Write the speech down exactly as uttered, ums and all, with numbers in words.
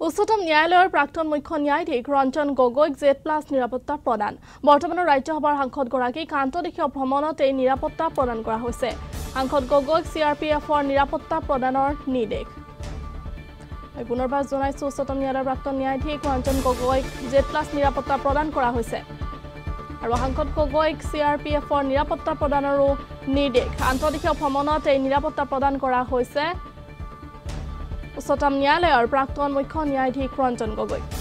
উচ্চতম ন্যায়ালয়ৰ প্ৰাক্তন মুখ্য ন্যায়াধীশ ৰঞ্জন গগৈক জেড প্লাছ নিৰাপত্তা প্ৰদান বৰ্তমানৰ ৰাজ্যসভাৰ সাংসদগৰাকীক আন্তঃদেশীয় ভ্ৰমণত এই নিৰাপত্তা প্ৰদান কৰা হৈছে সাংসদ গগৈক চি আৰ পি এফৰ নিৰাপত্তা প্ৰদানৰ নিৰ্দেশ পুনৰবাৰ জনাইছো উচ্চতম ন্যায়ালয়ৰ প্ৰাক্তন ন্যায়াধীশ ৰঞ্জন গগৈক জেড প্লাছ নিৰাপত্তা প্ৰদান কৰা হৈছে আৰু সাংসদ গগৈক চি আৰ পি এফৰ নিৰাপত্তা প্ৰদানৰো নিৰ্দেশ আন্তঃদেশীয় ভ্ৰমণত এই নিৰাপত্তা প্ৰদান কৰা হৈছে উচ্চতম ন্যায়ালয়ৰ প্ৰাক্তন মুখ্য ন্যায়াধীশ ৰঞ্জন গগৈ